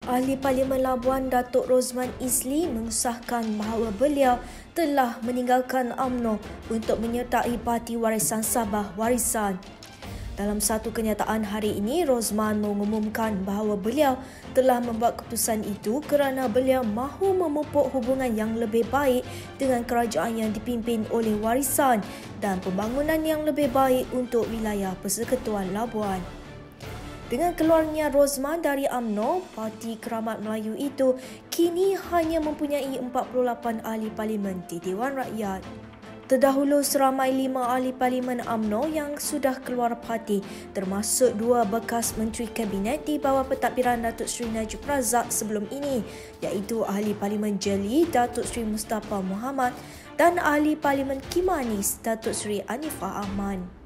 Ahli Parlimen Labuan Datuk Rosman Isli mengesahkan bahawa beliau telah meninggalkan UMNO untuk menyertai Parti Warisan Sabah Warisan. Dalam satu kenyataan hari ini, Rosman mengumumkan bahawa beliau telah membuat keputusan itu kerana beliau mahu memupuk hubungan yang lebih baik dengan kerajaan yang dipimpin oleh Warisan dan pembangunan yang lebih baik untuk wilayah Persekutuan Labuan. Dengan keluarnya Rosman dari UMNO, Parti Keramat Melayu itu kini hanya mempunyai 48 ahli parlimen di Dewan Rakyat. Terdahulu seramai 5 ahli parlimen UMNO yang sudah keluar parti, termasuk 2 bekas menteri kabinet di bawah pentadbiran Datuk Seri Najib Razak sebelum ini, iaitu ahli parlimen Jeli Datuk Seri Mustafa Muhammad dan ahli parlimen Kimanis Datuk Seri Anifah Ahmad.